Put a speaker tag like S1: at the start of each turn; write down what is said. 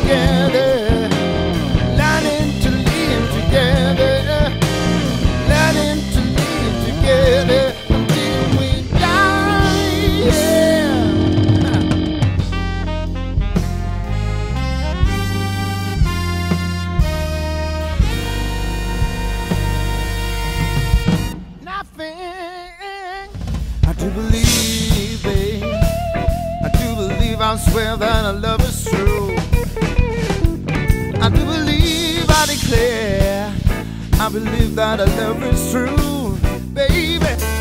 S1: together, learning to live together, learning to live together until we die. Yeah. Nothing. I do believe, babe. I do believe, I swear that our love is true. I do believe, I declare, I believe that our love is true, baby.